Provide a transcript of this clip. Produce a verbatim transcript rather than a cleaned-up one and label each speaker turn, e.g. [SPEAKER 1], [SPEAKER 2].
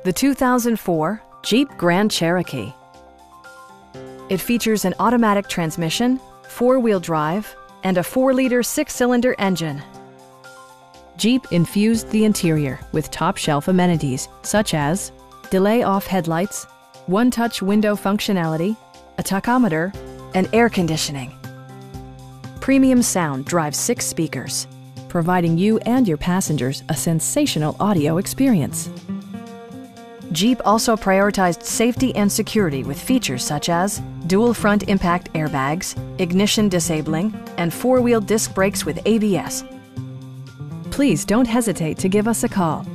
[SPEAKER 1] the two thousand four Jeep Grand Cherokee. It features an automatic transmission, four-wheel drive, and a four liter six-cylinder engine. Jeep infused the interior with top-shelf amenities such as delay-off headlights, one-touch window functionality, a tachometer, and air conditioning. Premium sound drives six speakers, providing you and your passengers a sensational audio experience. Jeep also prioritized safety and security with features such as dual front impact airbags, ignition disabling, and four-wheel disc brakes with A B S. Please don't hesitate to give us a call.